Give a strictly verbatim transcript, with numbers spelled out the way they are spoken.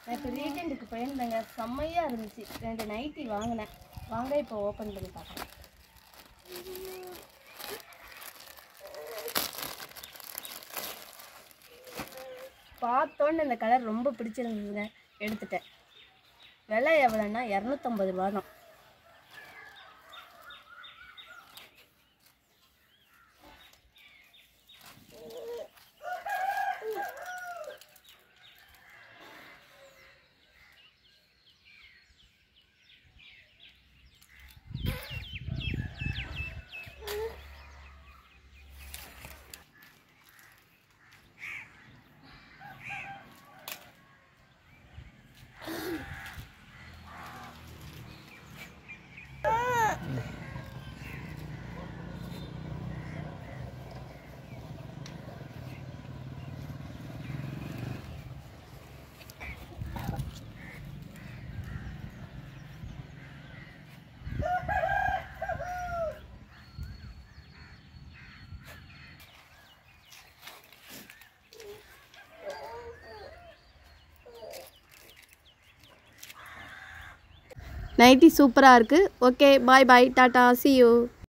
நான் இப்போ வீக்கெண்டுக்கு போயிருந்தேங்க, செம்மையாக இருந்துச்சு. ரெண்டு நைட்டி வாங்கினேன். வாங்க இப்போ ஓப்பன் பண்ணி பார்க்கலாம். பார்த்தோன்னு இந்த கலர் ரொம்ப பிடிச்சிருந்ததுங்க, எடுத்துட்டேன். விலை எவ்வளோன்னா இரநூத்தம்பது ரூபா தான். நைட்டி சூப்பராக இருக்குது. Okay, bye bye, tata, see you.